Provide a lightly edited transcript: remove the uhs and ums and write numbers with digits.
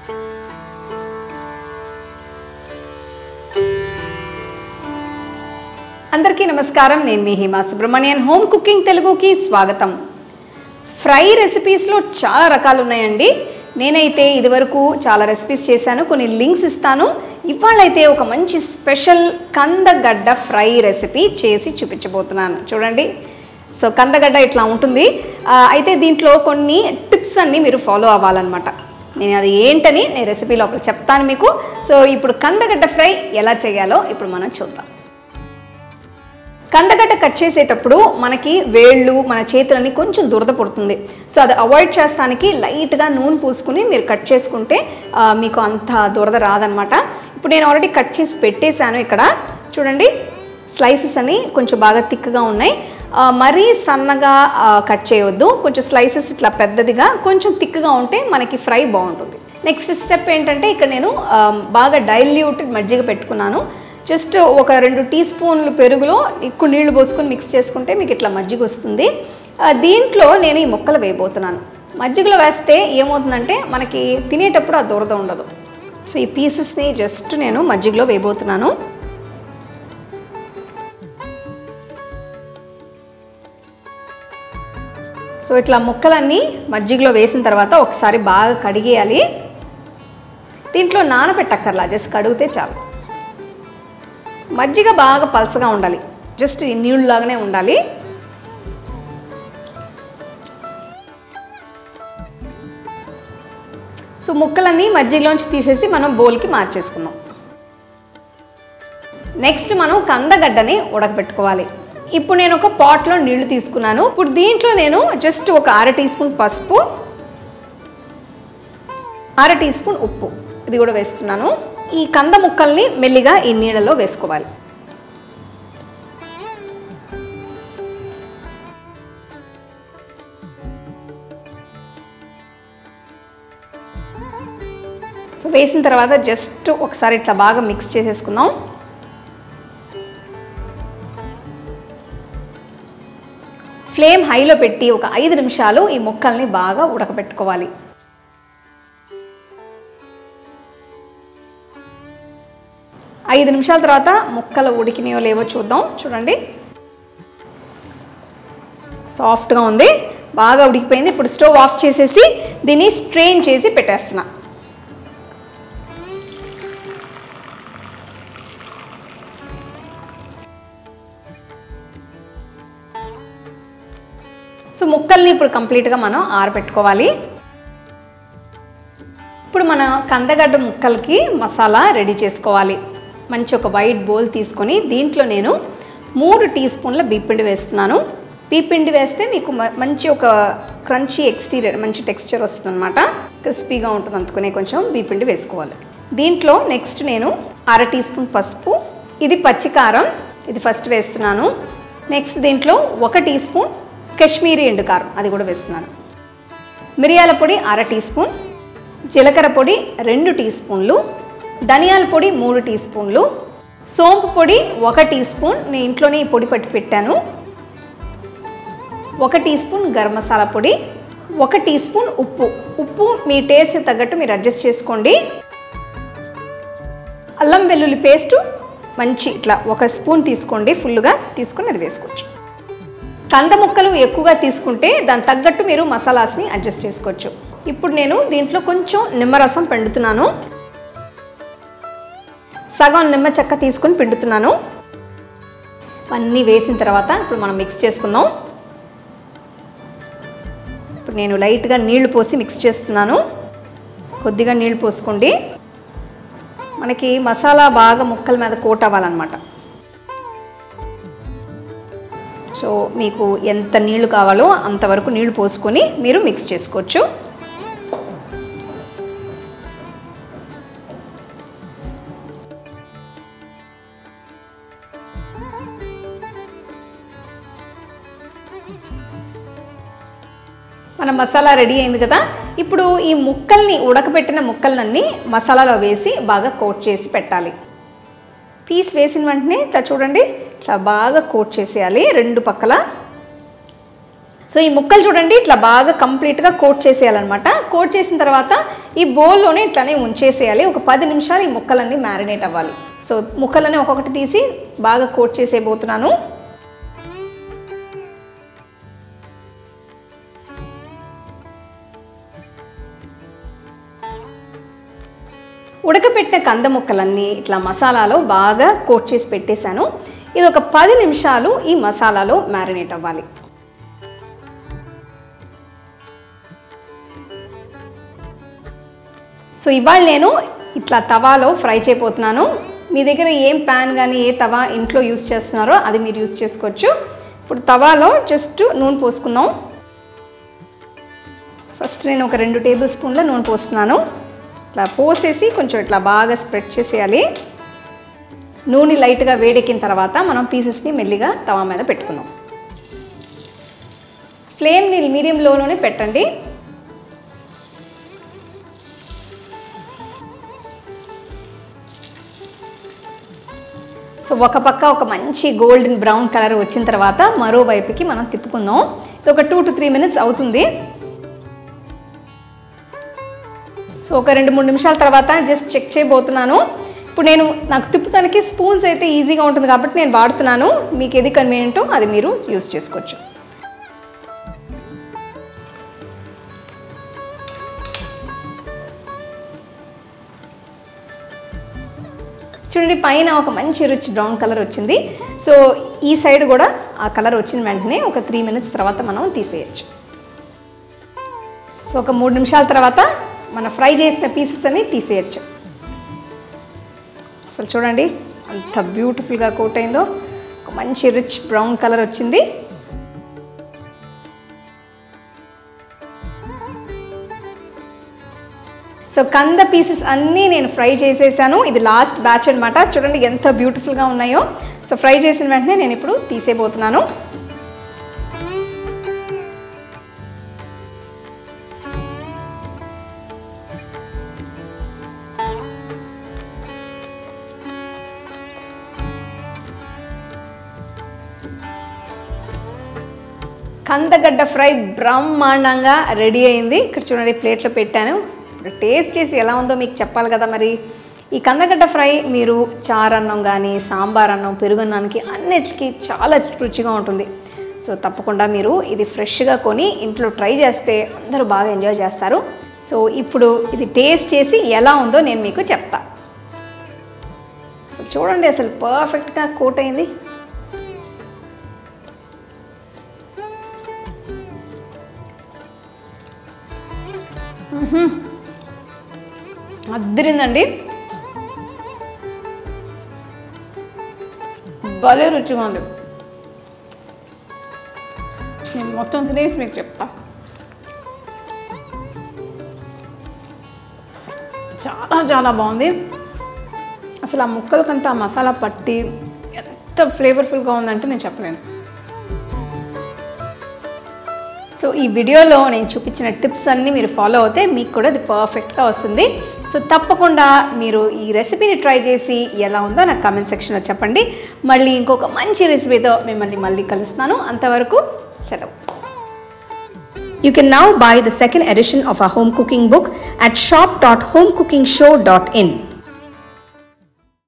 అందరికీ నమస్కారం. నేను మీ హిమా సుబ్రహ్మణ్యన్. హోమ్ కుకింగ్ తెలుగుకి స్వాగతం. ఫ్రై రెసిపీస్లో చాలా రకాలు ఉన్నాయండి. నేనైతే ఇదివరకు చాలా రెసిపీస్ చేశాను, కొన్ని లింక్స్ ఇస్తాను. ఇవాళైతే ఒక మంచి స్పెషల్ కందగడ్డ ఫ్రై రెసిపీ చేసి చూపించబోతున్నాను. చూడండి. సో కందగడ్డ ఇట్లా ఉంటుంది. అయితే దీంట్లో కొన్ని టిప్స్ అన్నీ మీరు ఫాలో అవ్వాలన్నమాట. నేను అది ఏంటని నేను రెసిపీ లోపల చెప్తాను మీకు. సో ఇప్పుడు కందగడ్డ ఫ్రై ఎలా చేయాలో ఇప్పుడు మనం చూద్దాం. కందగడ్డ కట్ చేసేటప్పుడు మనకి వేళ్ళు, మన చేతులని కొంచెం దురద పడుతుంది. సో అది అవాయిడ్ చేస్తానికి లైట్గా నూనె పూసుకుని మీరు కట్ చేసుకుంటే మీకు అంత దురద రాదనమాట. ఇప్పుడు నేను ఆల్రెడీ కట్ చేసి పెట్టేశాను. ఇక్కడ చూడండి, స్లైసెస్ అని కొంచెం బాగా థిక్గా ఉన్నాయి. మరీ సన్నగా కట్ చేయవద్దు, కొంచెం స్లైసెస్ ఇట్లా పెద్దదిగా కొంచెం థిక్గా ఉంటే మనకి ఫ్రై బాగుంటుంది. నెక్స్ట్ స్టెప్ ఏంటంటే, ఇక్కడ నేను బాగా డైల్యూటెడ్ మజ్జిగ పెట్టుకున్నాను. జస్ట్ ఒక 2 టీ స్పూన్లు పెరుగులో ఎక్కువ నీళ్లు పోసుకొని మిక్స్ చేసుకుంటే మీకు ఇట్లా మజ్జిగ వస్తుంది. దీంట్లో నేను ఈ ముక్కలు వేయబోతున్నాను. మజ్జిగలో వేస్తే ఏమవుతుందంటే మనకి తినేటప్పుడు ఆ దురద ఉండదు. సో ఈ పీసెస్ని జస్ట్ నేను మజ్జిగలో వేయబోతున్నాను. సో ఇట్లా ముక్కలన్నీ మజ్జిగలో వేసిన తర్వాత ఒకసారి బాగా కడిగేయాలి. దీంట్లో నానబెట్టక్కర్లా, జస్ట్ కడిగితే చాలు. మజ్జిగ బాగా పల్చగా ఉండాలి, జస్ట్ నీళ్ళలాగానే ఉండాలి. సో ముక్కలన్నీ మజ్జిగలోంచి తీసేసి మనం బౌల్కి మార్చేసుకుందాం. నెక్స్ట్ మనం కందగడ్డని ఉడకబెట్టుకోవాలి. ఇప్పుడు నేను ఒక పాట్లో నీళ్లు తీసుకున్నాను. ఇప్పుడు దీంట్లో నేను జస్ట్ ఒక 1/2 టీ స్పూన్ పసుపు, 1/2 టీ స్పూన్ ఉప్పు ఇది కూడా వేస్తున్నాను. ఈ కంద ముక్కల్ని మెల్లిగా ఈ నీళ్ళలో వేసుకోవాలి. సో వేసిన తర్వాత జస్ట్ ఒకసారి ఇట్లా బాగా మిక్స్ చేసేసుకుందాం. ఫ్లేమ్ హైలో పెట్టి ఒక 5 నిమిషాలు ఈ ముక్కల్ని బాగా ఉడకబెట్టుకోవాలి. ఐదు నిమిషాల తర్వాత ముక్కలు ఉడికినాయో లేవో చూద్దాం. చూడండి, సాఫ్ట్గా ఉంది, బాగా ఉడికిపోయింది. ఇప్పుడు స్టవ్ ఆఫ్ చేసేసి దీన్ని స్ట్రెయిన్ చేసి పెట్టేస్తున్నా. సో ముక్కల్ని ఇప్పుడు కంప్లీట్గా మనం ఆరబెట్టుకోవాలి. ఇప్పుడు మన కందగడ్డ ముక్కలకి మసాలా రెడీ చేసుకోవాలి. మంచి ఒక వైట్ బౌల్ తీసుకొని దీంట్లో నేను 3 టీ స్పూన్ల బీపిండి వేస్తున్నాను. బీపిండి వేస్తే మీకు మంచి ఒక క్రంచీ ఎక్స్టీరియర్ మంచి టెక్స్చర్ వస్తుంది అనమాట, క్రిస్పీగా ఉంటుంది. అందుకనే కొంచెం బీపిండి వేసుకోవాలి. దీంట్లో నెక్స్ట్ నేను 1/2 టీ స్పూన్ పసుపు, ఇది పచ్చికారం, ఇది ఫస్ట్ వేస్తున్నాను. నెక్స్ట్ దీంట్లో 1 టీ స్పూన్ కాశ్మీరీ ఎండుకారం, అది కూడా వేస్తున్నాను. మిరియాల పొడి 1/2 టీ స్పూన్, జీలకర్ర పొడి 2 టీ స్పూన్లు, ధనియాల పొడి 3 టీ స్పూన్లు, సోంపు పొడి 1 టీ స్పూన్, నేను ఇంట్లోనే ఈ పొడి పట్టి పెట్టాను. 1 టీ స్పూన్ గరం మసాలా పొడి, 1 టీ స్పూన్ ఉప్పు మీ టేస్ట్ తగ్గట్టు మీరు అడ్జస్ట్ చేసుకోండి. అల్లం వెల్లుల్లి పేస్టు మంచి ఇట్లా 1 స్పూన్ తీసుకోండి, ఫుల్గా తీసుకొని అది వేసుకోవచ్చు. కంద ముక్కలు ఎక్కువగా తీసుకుంటే దాని తగ్గట్టు మీరు మసాలాస్ని అడ్జస్ట్ చేసుకోవచ్చు. ఇప్పుడు నేను దీంట్లో కొంచెం నిమ్మరసం పిండుతున్నాను. సగం నిమ్మ చెక్క తీసుకొని పిండుతున్నాను. అన్నీ వేసిన తర్వాత ఇప్పుడు మనం మిక్స్ చేసుకుందాం. ఇప్పుడు నేను లైట్గా నీళ్లు పోసి మిక్స్ చేస్తున్నాను. కొద్దిగా నీళ్లు పోసుకోండి, మనకి మసాలా బాగా ముక్కల మీద కోట్ అవ్వాలన్నమాట. సో మీకు ఎంత నీళ్లు కావాలో అంతవరకు నీళ్లు పోసుకొని మీరు మిక్స్ చేసుకోవచ్చు. మన మసాలా రెడీ అయింది కదా. ఇప్పుడు ఈ ముక్కల్ని ఉడకబెట్టిన ముక్కలన్నీ మసాలాలో వేసి బాగా కోట్ చేసి పెట్టాలి. పీస్ వేసిన వెంటనే ఇట్లా చూడండి, ఇట్లా బాగా కోట్ చేసేయాలి 2 పక్కల. సో ఈ ముక్కలు చూడండి ఇట్లా బాగా కంప్లీట్గా కోట్ చేసేయాలన్నమాట. కోట్ చేసిన తర్వాత ఈ బౌల్లోనే ఇట్లానే ఉంచేసేయాలి. ఒక 10 నిమిషాలు ఈ ముక్కలన్నీ మ్యారినేట్ అవ్వాలి. సో ముక్కలన్నీ ఒక్కొక్కటి తీసి బాగా కోట్ చేసేయబోతున్నాను. ఉడకపెట్టిన కంద ముక్కలన్నీ ఇట్లా మసాలాలో బాగా కోట్ చేసి పెట్టేశాను. ఇది ఒక 10 నిమిషాలు ఈ మసాలాలో మ్యారినేట్ అవ్వాలి. సో ఇవాళ నేను ఇట్లా తవాలో ఫ్రై చేయబోతున్నాను. మీ దగ్గర ఏం ప్యాన్ కానీ ఏ తవా ఇంట్లో యూస్ చేస్తున్నారో అది మీరు యూస్ చేసుకోవచ్చు. ఇప్పుడు తవాలో జస్ట్ నూనె పోసుకుందాం. ఫస్ట్ నేను ఒక 2 టేబుల్ స్పూన్ల నూనె పోస్తున్నాను. ఇట్లా పోసేసి కొంచెం ఇట్లా బాగా స్ప్రెడ్ చేసేయాలి. నూనె లైట్గా వేడెక్కిన తర్వాత మనం పీసెస్ని మెల్లిగా తవా మీద పెట్టుకుందాం. ఫ్లేమ్ని మీడియం లోనే పెట్టండి. సో ఒక పక్క ఒక మంచి గోల్డెన్ బ్రౌన్ కలర్ వచ్చిన తర్వాత మరోవైపుకి మనం తిప్పుకుందాం. ఇది ఒక 2 to 3 minutes అవుతుంది. సో ఒక 2-3 నిమిషాల తర్వాత జస్ట్ చెక్ చేయబోతున్నాను. ఇప్పుడు నాకు తిప్పుతానికి స్పూన్స్ అయితే ఈజీగా ఉంటుంది కాబట్టి నేను వాడుతున్నాను. మీకు ఏది కన్వీనియంటో అది మీరు యూస్ చేసుకోవచ్చు. చూడండి పైన ఒక మంచి రిచ్ బ్రౌన్ కలర్ వచ్చింది. సో ఈ సైడ్ కూడా ఆ కలర్ వచ్చిన వెంటనే ఒక 3 minutes తర్వాత మనం తీసేయచ్చు. సో ఒక 3 నిమిషాల తర్వాత మనం ఫ్రై చేసిన పీసెస్ అన్ని తీసేయచ్చు. అసలు చూడండి అంత బ్యూటిఫుల్గా కోట్ అయిందో. ఒక మంచి రిచ్ బ్రౌన్ కలర్ వచ్చింది. సో కంద పీసెస్ అన్నీ నేను ఫ్రై చేసేసాను. ఇది లాస్ట్ బ్యాచ్ అనమాట. చూడండి ఎంత బ్యూటిఫుల్గా ఉన్నాయో. సో ఫ్రై చేసిన వెంటనే నేను ఇప్పుడు తీసేయబోతున్నాను. కందగడ్డ ఫ్రై బ్రహ్మాండంగా రెడీ అయింది. ఇక్కడ చూడండి ప్లేట్లో పెట్టాను. ఇప్పుడు టేస్ట్ చేసి ఎలా ఉందో మీకు చెప్పాలి కదా. మరి ఈ కందగడ్డ ఫ్రై మీరు చారన్నం కానీ సాంబార్ అన్నం పెరుగన్నానికి అన్నిటికీ చాలా రుచిగా ఉంటుంది. సో తప్పకుండా మీరు ఇది ఫ్రెష్గా కొని ఇంట్లో ట్రై చేస్తే అందరూ బాగా ఎంజాయ్ చేస్తారు. సో ఇప్పుడు ఇది టేస్ట్ చేసి ఎలా ఉందో నేను మీకు చెప్తా. సో చూడండి అసలు పర్ఫెక్ట్గా కోట్ అయింది. అద్దరిందండి. భలే రుచిగా ఉంది. నేను మొత్తం తినేసి మీకు చెప్తా. చాలా చాలా బాగుంది. అసలు ఆ ముక్కలకంతా మసాలా పట్టి ఎంత ఫ్లేవర్ఫుల్గా ఉందంటే నేను చెప్పలేను. సో ఈ వీడియోలో నేను చూపించిన టిప్స్ అన్నీ మీరు ఫాలో అవుతే మీకు కూడా అది పర్ఫెక్ట్గా వస్తుంది. సో తప్పకుండా మీరు ఈ రెసిపీని ట్రై చేసి ఎలా ఉందో నాకు కామెంట్ సెక్షన్లో చెప్పండి. మళ్ళీ ఇంకొక మంచి రెసిపీతో మిమ్మల్ని మళ్ళీ కలుస్తాను. అంతవరకు సెలవు. You can now buy the second edition of our home cooking book at shop.homecookingshow.in.